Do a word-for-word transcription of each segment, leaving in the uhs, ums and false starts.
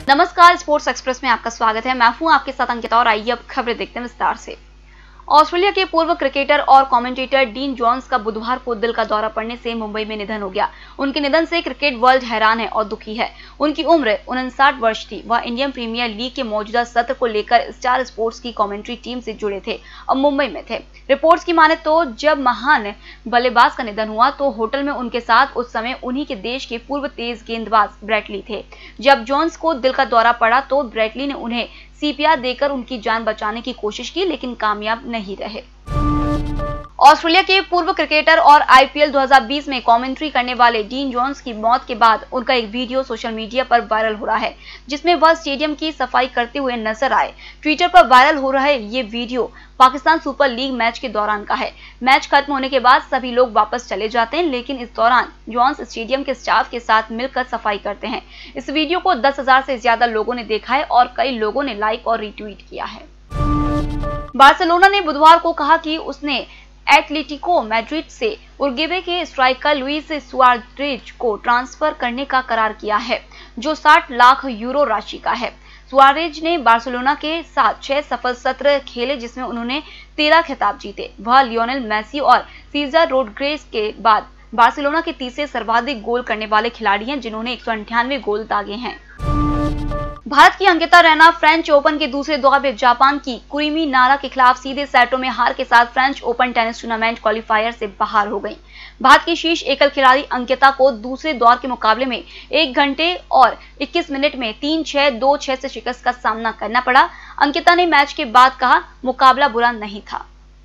नमस्कार, sports express में आपका स्वागत है। मैं हूं आपके साथ अंकिता और आइए अब खबरें देखते हैं विस्तार से। ऑस्ट्रेलिया के पूर्व क्रिकेटर और कमेंटेटर डीन जोन्स का बुधवार को दिल का दौरा पड़ने से मुंबई में निधन हो गया। उनके निधन से क्रिकेट वर्ल्ड हैरान है और दुखी है। उनकी उम्र उनसठ वर्ष थी। वह इंडियन प्रीमियर लीग के मौजूदा सत्र को लेकर स्टार स्पोर्ट्स की कमेंट्री टीम से जुड़े थे और मुंबई में थे। रिपोर्ट्स की माने तो जब महान बल्लेबाज का निधन हुआ तो होटल में उनके साथ उस समय उन्हीं के देश के पूर्व तेज गेंदबाज ब्रेट थे। जब जोन्स को दिल का दौरा पड़ा तो ब्रेट ने उन्हें सीपीआर देकर उनकी जान बचाने की कोशिश की, लेकिन कामयाब नहीं रहे। ऑस्ट्रेलिया के पूर्व क्रिकेटर और आईपीएल दो हज़ार बीस में कमेंट्री करने वाले डीन जोन्स की मौत के बाद उनका एक वीडियो सोशल मीडिया पर वायरल हो रहा है, जिसमें वह स्टेडियम की सफाई करते हुए नजर आए। ट्विटर पर वायरल हो रहा है ये video Pakistan Super League match के दौरान का है। मैच खत्म होने के बाद सभी लोग वापस चले जाते हैं, लेकिन इस दौरान जोन्स स्टेडियम के स्टाफ के साथ मिलकर सफाई करते हैं। इस वीडियो को दस हजार से ज्यादा लोगों ने देखा है और कई लोगों ने लाइक और रीट्वीट किया है। बार्सिलोना ने बुधवार को कहा कि उसने एटलेटिको मैड्रिड से उरुग्वे के स्ट्राइकर लुइस सुआरेज को ट्रांसफर करने का करार किया है, जो साठ लाख यूरो राशि का है। सुआरेज ने बार्सिलोना के साथ छह सफल सत्र खेले, जिसमें उन्होंने तेरह खिताब जीते। वह लियोनेल मेसी और सीजर रोड्रिगेज के बाद बार्सिलोना के तीसरे सर्वाधिक गोल करने वाले खिलाड़ी हैं, जिन्होंने एक सौ अंठानवे गोल दागे हैं। भारत की अंकिता रैना फ्रेंच ओपन के दूसरे दौर में जापान की कुरिमी नारा के खिलाफ सीधे सेटों में हार के साथ French Open tennis tournament qualifier से बाहर हो गईं। भारत की शीर्ष एकल खिलाड़ी अंकिता को दूसरे दौर के मुकाबले में एक घंटे और इक्कीस मिनट में तीन छह दो छह से शिकस्त का सामना करना पड़ा। अंकिता ने मैच के बाद कहा, मुकाबला बुरा नहीं था।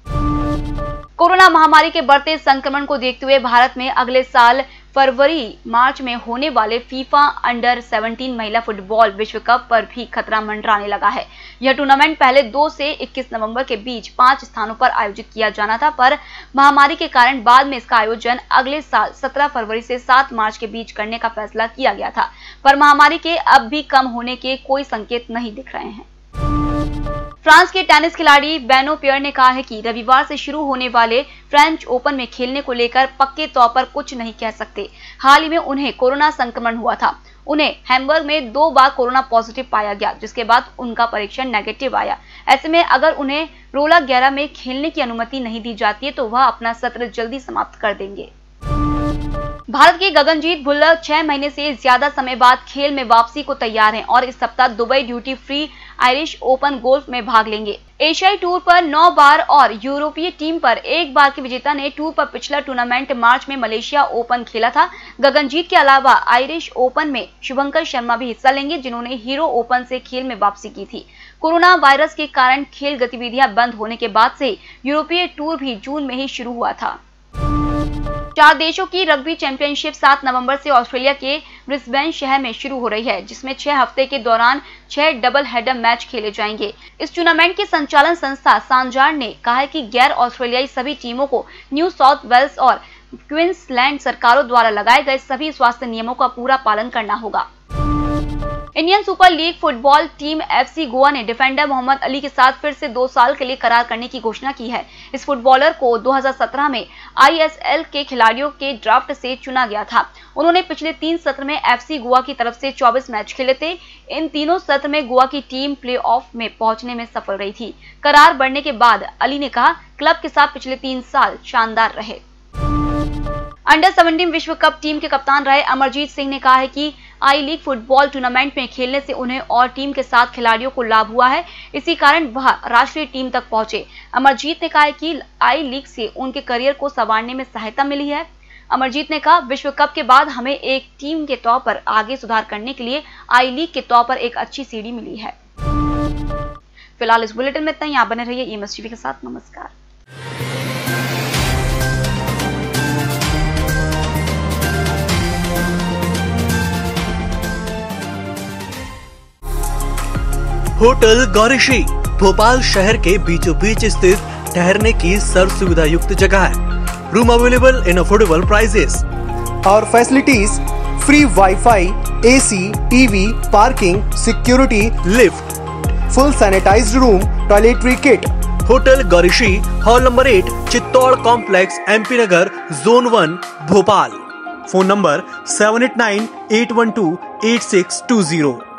कोरोना महामारी के बढ़ते संक्रमण को देखते हुए भारत में अगले साल फरवरी मार्च में होने वाले फीफा अंडर सत्रह महिला फुटबॉल विश्व कप पर भी खतरा मंडराने लगा है। यह टूर्नामेंट पहले दो से इक्कीस नवंबर के बीच पांच स्थानों पर आयोजित किया जाना था, पर महामारी के कारण बाद में इसका आयोजन अगले साल सत्रह फरवरी से सात मार्च के बीच करने का फैसला किया गया था, पर महामारी के अब भी कम होने के कोई संकेत नहीं दिख रहे हैं। फ्रांस के टेनिस खिलाड़ी बेनो पियर ने कहा है कि रविवार से शुरू होने वाले फ्रेंच ओपन में खेलने को लेकर पक्के तौर पर कुछ नहीं कह सकते। हाल ही में उन्हें कोरोना संक्रमण हुआ था। उन्हें हैम्बर्ग में दो बार कोरोना पॉजिटिव पाया गया, जिसके बाद उनका परीक्षण नेगेटिव आया। ऐसे में अगर उन्हें रोलर ग्यारह में खेलने की अनुमति नहीं दी जाती है तो वह अपना सत्र जल्दी समाप्त कर देंगे। भारत के गगनजीत भुल्लर छह महीने से ज्यादा समय बाद खेल में वापसी को तैयार हैं और इस सप्ताह Dubai Duty Free Irish Open golf में भाग लेंगे। एशियाई टूर पर नौ बार और यूरोपीय टीम पर एक बार के विजेता ने टूर पर पिछला टूर्नामेंट मार्च में मलेशिया ओपन खेला था। गगनजीत के अलावा आयरिश ओपन में शुभंकर शर्मा भी हिस्सा लेंगे, जिन्होंने हीरो ओपन से खेल में वापसी की थी। कोरोना वायरस के कारण खेल गतिविधियां बंद होने के बाद से यूरोपीय टूर भी जून में ही शुरू हुआ था। चार देशों की रग्बी चैंपियनशिप सात नवंबर से ऑस्ट्रेलिया के ब्रिस्बेन शहर में शुरू हो रही है, जिसमें छह हफ्ते के दौरान छह डबल हेडर मैच खेले जाएंगे। इस टूर्नामेंट की संचालन संस्था सांजार ने कहा है कि गैर ऑस्ट्रेलियाई सभी टीमों को न्यू साउथ वेल्स और क्वींसलैंड सरकारों द्वारा लगाए गए सभी स्वास्थ्य नियमों का पूरा पालन करना होगा। Indian Super League football team FC Goa ने डिफेंडर मोहम्मद अली के साथ फिर से दो साल के लिए करार करने की घोषणा की है। इस फुटबॉलर को दो हज़ार सत्रह में आईएसएल के खिलाड़ियों के ड्राफ्ट से चुना गया था। उन्होंने पिछले तीन सत्र में एफसी गोवा की तरफ से चौबीस मैच खेले थे। इन तीनों सत्र में गोवा की टीम प्लेऑफ में पहुंचने में सफल रही थी। करार बढ़ने के बाद अली ने कहा, क्लब के साथ पिछले तीन साल शानदार रहे। अंडर सत्रह विश्व कप टीम के कप्तान रहे अमरजीत सिंह ने कहा है कि आई लीग फुटबॉल टूर्नामेंट में खेलने से उन्हें और टीम के साथ खिलाड़ियों को लाभ हुआ है, इसी कारण वह राष्ट्रीय टीम तक पहुंचे। अमरजीत ने कहा है कि आई लीग से उनके करियर को संवारने में सहायता मिली है। अमरजीत ने कहा, विश्व कप के बाद हमें एक टीम के तौर पर आगे सुधार करने के लिए आई लीग के तौर पर एक अच्छी सीढ़ी मिली है। फिलहाल इस बुलेटिन में इतना ही। आप बने रहिए ईएमएस टीवी के साथ। नमस्कार। होटल गौरीशी भोपाल शहर के बीचों बीच स्थित ठहरने की सर्व सुविधा युक्त जगह है। Room available in affordable prices और facilities free WiFi, AC, TV, parking, security, lift, full sanitized room, toiletry kit. Hotel Gaurishi, hall number eight, Chittor complex, MP Nagar, zone one, Bhopal. Phone number seven eight nine eight one two eight six two zero.